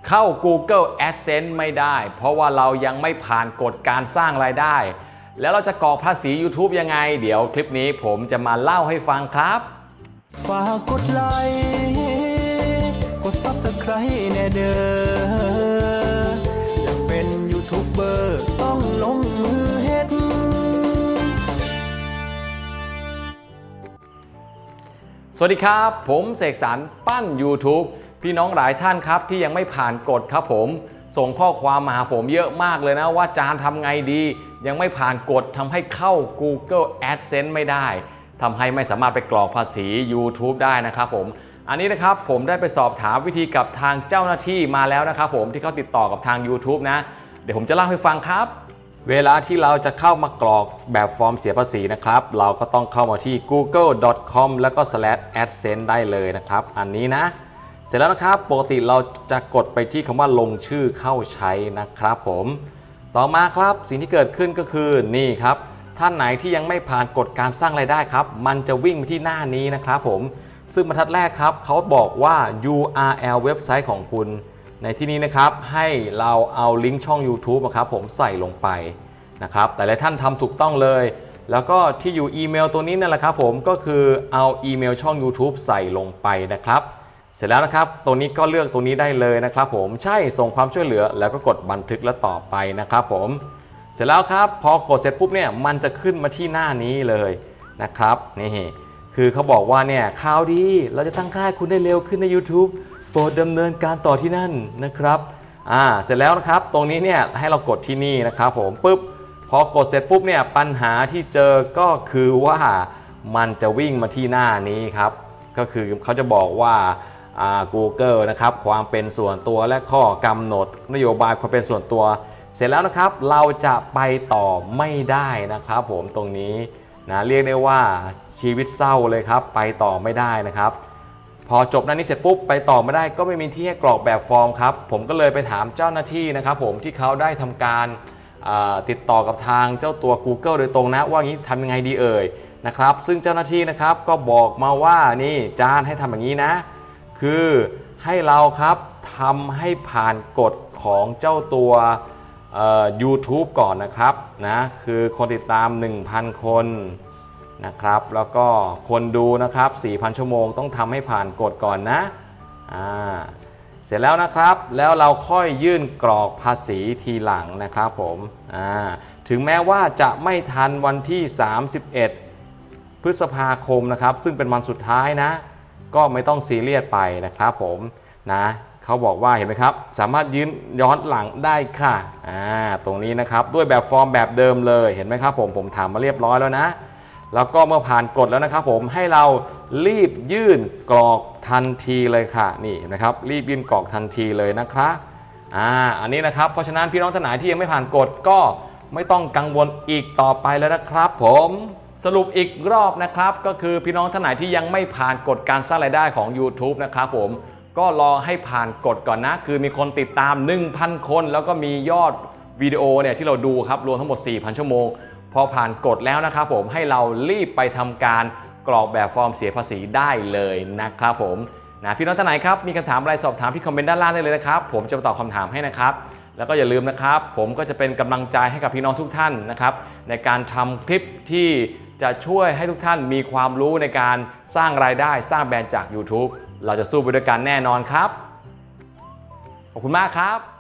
เข้า Google AdSense ไม่ได้เพราะว่าเรายังไม่ผ่านกฎการสร้างรายได้แล้วเราจะกรอกภาษี YouTube ยังไงเดี๋ยวคลิปนี้ผมจะมาเล่าให้ฟังครับฝากกดไลค์กด Subscribe แน่เด้ออยากเป็นยูทูบเบอร์ต้องลงมือเฮ็ดสวัสดีครับผมเสกสรรปั้น YouTube พี่น้องหลายท่านครับที่ยังไม่ผ่านกฎครับผมส่งข้อความมาหาผมเยอะมากเลยนะว่าจานทำไงดียังไม่ผ่านกฎทำให้เข้า Google AdSense ไม่ได้ทำให้ไม่สามารถไปกรอกภาษี YouTube ได้นะครับผมอันนี้นะครับผมได้ไปสอบถามวิธีกับทางเจ้าหน้าที่มาแล้วนะครับผมที่เขาติดต่อกับทาง YouTube นะเดี๋ยวผมจะเล่าให้ฟังครับเวลาที่เราจะเข้ามากรอกแบบฟอร์มเสียภาษีนะครับเราก็ต้องเข้ามาที่ google.com แล้วก็ /adsense ได้เลยนะครับอันนี้นะเสร็จแล้วนะครับปกติเราจะกดไปที่คำว่าลงชื่อเข้าใช้นะครับผมต่อมาครับสิ่งที่เกิดขึ้นก็คือนี่ครับท่านไหนที่ยังไม่ผ่านกฎการสร้างรายได้ครับมันจะวิ่งไปที่หน้านี้นะครับผมซึ่งบรรทัดแรกครับเขาบอกว่า URL เว็บไซต์ของคุณในที่นี้นะครับให้เราเอาลิงก์ช่อง YouTube นะครับผมใส่ลงไปนะครับหลายๆท่านทำถูกต้องเลยแล้วก็ที่อยู่อีเมลตัวนี้นั่นแหละครับผมก็คือเอาอีเมลช่อง YouTube ใส่ลงไปนะครับเสร็จแล้วนะครับตรงนี้ก็เลือกตรงนี้ได้เลยนะครับผมใช่ส่งความช่วยเหลือแล้วก็กดบันทึกและต่อไปนะครับผมเสร็จแล้วครับพอกดเสร็จปุ๊บเนี่ยมันจะขึ้นมาที่หน้านี้เลยนะครับนี่คือเขาบอกว่าเนี่ยข่าวดีเราจะตั้งค่าคุณได้เร็วขึ้นใน YouTube โปรดดำเนินการต่อที่นั่นนะครับเสร็จแล้วนะครับตรงนี้เนี่ยให้เรากดที่นี่นะครับผมปุ๊บพอกดเสร็จปุ๊บเนี่ยปัญหาที่เจอก็คือว่ามันจะวิ่งมาที่หน้านี้ครับก็คือเขาจะบอกว่าGoogle นะครับความเป็นส่วนตัวและข้อกำหนดนโยบายความเป็นส่วนตัวเสร็จแล้วนะครับเราจะไปต่อไม่ได้นะครับผมตรงนี้นะเรียกได้ว่าชีวิตเศร้าเลยครับไปต่อไม่ได้นะครับพอจบหน้านี้เสร็จปุ๊บไปต่อไม่ได้ก็ไม่มีที่ให้กรอกแบบฟอร์มครับผมก็เลยไปถามเจ้าหน้าที่นะครับผมที่เขาได้ทำการติดต่อกับทางเจ้าตัว Google โดยตรงนะว่างี้ทำยังไงดีเอ่ยนะครับซึ่งเจ้าหน้าที่นะครับก็บอกมาว่านี่จานให้ทำอย่างนี้นะคือให้เราครับทำให้ผ่านกฎของเจ้าตัวYouTube ก่อนนะครับนะคือคนติดตาม 1,000 คนนะครับแล้วก็คนดูนะครับ 4,000 ชั่วโมงต้องทำให้ผ่านกฎก่อนนะเสร็จแล้วนะครับแล้วเราค่อยยื่นกรอกภาษีทีหลังนะครับผมถึงแม้ว่าจะไม่ทันวันที่ 31 พฤษภาคมนะครับซึ่งเป็นวันสุดท้ายนะก็ไม่ต้องซีเรียสไปนะครับผมนะเขาบอกว่าเห็นไหมครับสามารถยื่นย้อนหลังได้ค่ะตรงนี้นะครับด้วยแบบฟอร์มแบบเดิมเลยเห็นไหมครับผมถามมาเรียบร้อยแล้วนะแล้วก็เมื่อผ่านกฎแล้วนะครับผมให้เรารีบยื่นกรอกทันทีเลยค่ะนี่เห็นไหมครับรีบยื่นกรอกทันทีเลยนะครับอันนี้นะครับเพราะฉะนั้นพี่น้องท่านไหนที่ยังไม่ผ่านกฎก็ไม่ต้องกังวลอีกต่อไปแล้วนะครับผมสรุปอีกรอบนะครับก็คือพี่น้องท่านไหนที่ยังไม่ผ่านกฎการสร้างรายได้ของ YouTube นะครับผมก็รอให้ผ่านกฎก่อนนะคือมีคนติดตาม 1,000 คนแล้วก็มียอดวิดีโอเนี่ยที่เราดูครับรวมทั้งหมด 4,000 ชั่วโมงพอผ่านกฎแล้วนะครับผมให้เรารีบไปทำการกรอกแบบฟอร์มเสียภาษีได้เลยนะครับผมนะพี่น้องท่านไหนครับมีคำถามอะไรสอบถามที่คอมเมนต์ด้านล่างได้เลยนะครับผมจะมาตอบคำถามให้นะครับแล้วก็อย่าลืมนะครับผมก็จะเป็นกำลังใจให้กับพี่น้องทุกท่านนะครับในการทำคลิปที่จะช่วยให้ทุกท่านมีความรู้ในการสร้างรายได้สร้างแบรนด์จาก YouTube เราจะสู้ไปด้วยกันแน่นอนครับขอบคุณมากครับ